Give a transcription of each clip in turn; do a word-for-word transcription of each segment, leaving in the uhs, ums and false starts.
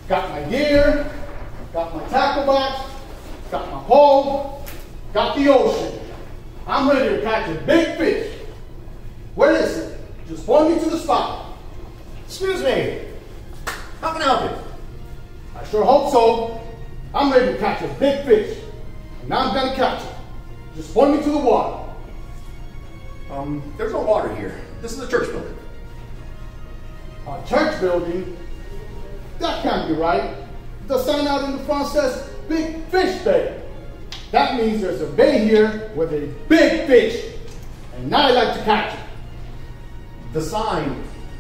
Got my gear, got my tackle box, got my pole, got the ocean. I'm ready to catch a big fish. Where is it? Just point me to the spot. Excuse me. How can I help you? I sure hope so. I'm ready to catch a big fish. And now I'm gonna catch it. Just point me to the water. Um, there's no water here. This is a church building. A church building? That can't be right. The sign out in the front says Big Fish Bay. That means there's a bay here with a big fish. And now I like to catch it. The sign.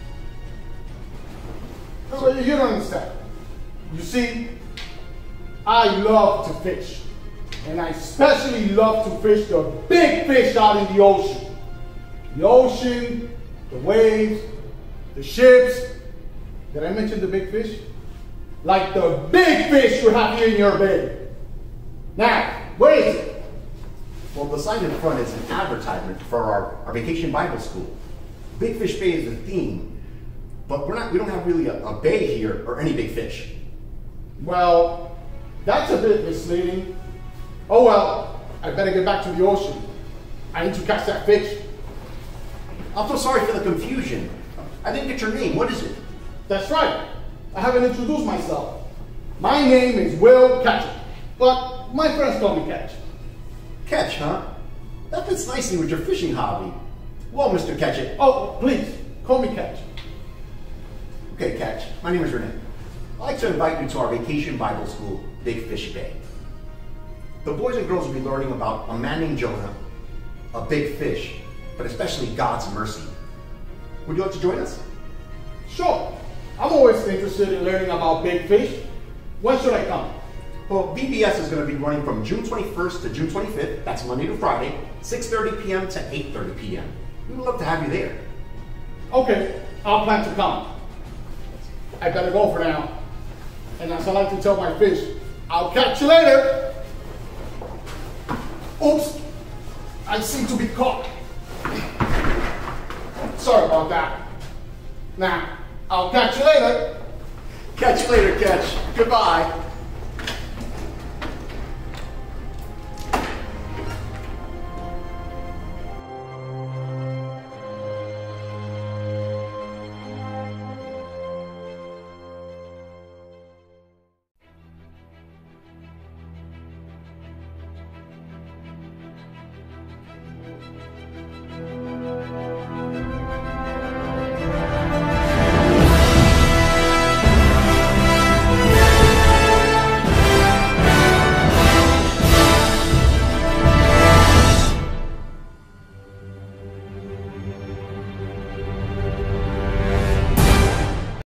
So you don't understand. You see, I love to fish. And I especially love to fish the big fish out in the ocean. The ocean, the waves, the ships. Did I mention the big fish? Like the big fish you have here in your bay. Now, where is it? Well, the sign in front is an advertisement for our, our vacation Bible school. Big Fish Bay is the theme, but we're not, we don't have really a, a bay here or any big fish. Well, that's a bit misleading. Oh well, I better get back to the ocean. I need to catch that fish. I'm so sorry for the confusion. I didn't get your name. What is it? That's right. I haven't introduced myself. My name is Will Catch, but my friends call me Catch. Catch, huh? That fits nicely with your fishing hobby. Well, Mister Catch. Oh, please, call me Catch. Okay, Catch. My name is Renee. I'd like to invite you to our vacation Bible school, Big Fish Bay. The boys and girls will be learning about a man named Jonah, a big fish, but especially God's mercy. Would you like to join us? Sure. I'm always interested in learning about big fish. When should I come? Well, V B S is going to be running from June twenty-first to June twenty-fifth. That's Monday to Friday, six thirty p m to eight thirty p m We would love to have you there. Okay, I'll plan to come. I better go for now. And as I like to tell my fish, I'll catch you later. Oops, I seem to be caught. Sorry about that. Now, I'll catch you later. Catch you later, Catch. Goodbye.